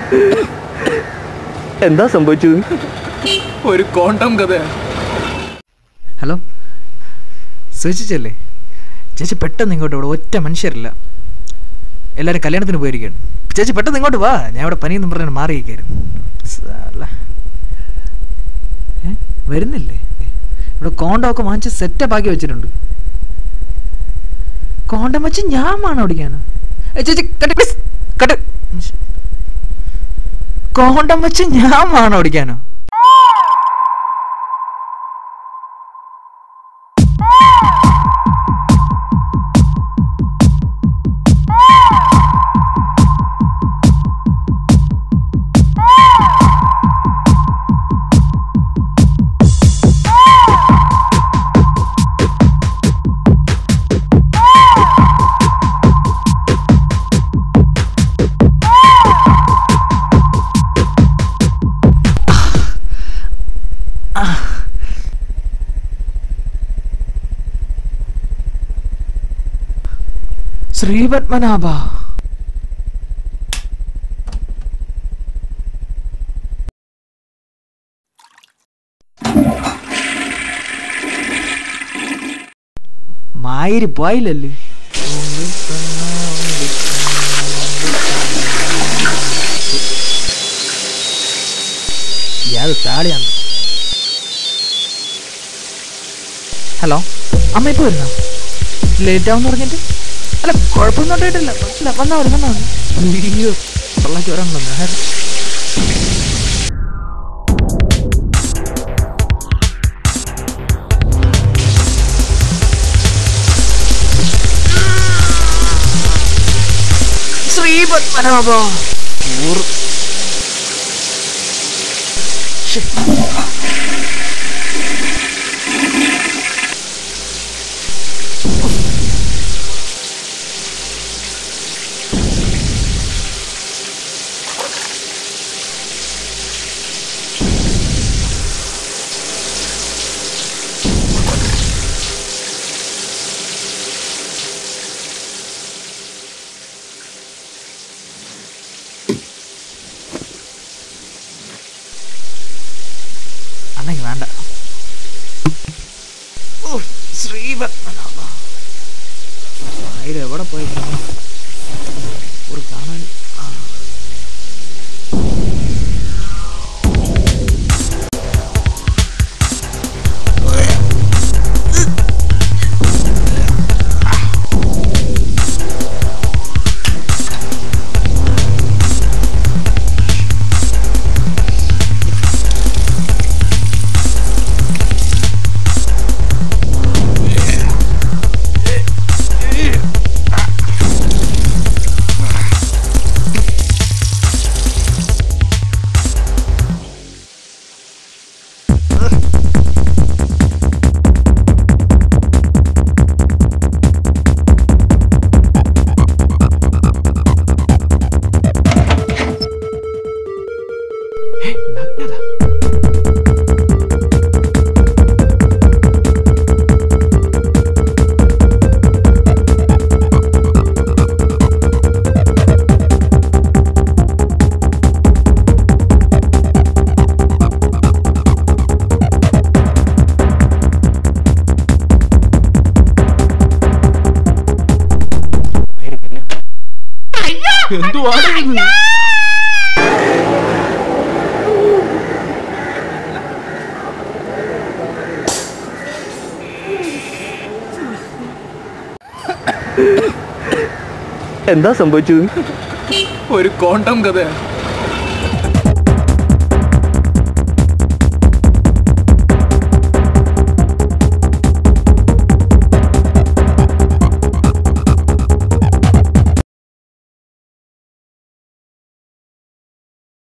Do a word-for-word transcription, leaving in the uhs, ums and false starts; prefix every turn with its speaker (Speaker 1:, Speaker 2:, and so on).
Speaker 1: എന്താ സംഭവിച്ചത്?
Speaker 2: ഒരു കോണ്ടം കഥ.
Speaker 3: ഹലോ ചേച്ചിച്ചല്ലേ? ചേച്ചി പെട്ടെന്ന് ഇങ്ങോട്ട് ഇവിടെ ഒറ്റ മനുഷ്യരില്ല, എല്ലാവരും കല്യാണത്തിന് പോയിരിക്കുകയാണ്. ചേച്ചി പെട്ടെന്ന് ഇങ്ങോട്ട് വാ, ഞാൻ ഇവിടെ പനിയെന്ന് പറഞ്ഞാൽ മാറിയിരിക്കായിരുന്നു. ഏ വരുന്നില്ലേ? ഇവിടെ കോണ്ടം ഒക്കെ വാങ്ങിച്ച് സെറ്റപ്പ് ആക്കി വെച്ചിട്ടുണ്ട്. കോണ്ടം വെച്ച് ഞാൻ വേണം ഓടിക്കാനോ? ചേച്ചി കട്ട് പ്ലീസ് കട്ട്. കോണ്ടം വെച്ച് ഞാൻ വേണം ഓടിക്കാനോ? ശ്രീപത്മനാഭ, മായിരി പോയില്ലല്ലേ? യാത് താളിയാണ്. ഹലോ അമ്മ ഇപ്പൊ വരുന്നോ? ലേറ്റ് ആവുമെന്ന് പറഞ്ഞിട്ട്? അല്ല കുഴപ്പമൊന്നും ഉണ്ടായിട്ടില്ല. ഇല്ല വന്നാ മതി വന്നാ മതി. അയ്യോ തൊള്ളാക്കി വരാനുണ്ടോ? ശ്രീപത്മനാഭ അന്നെങ്കിൽ വേണ്ട. ശ്രീപത്മനാഭ ആയിരം എവിടെ പോയി ഒരു കാണാൻ. എന്തുവാണ്
Speaker 1: എന്താ സംഭവിച്ചത്?
Speaker 2: ഒരു കോണ്ടം കഥ.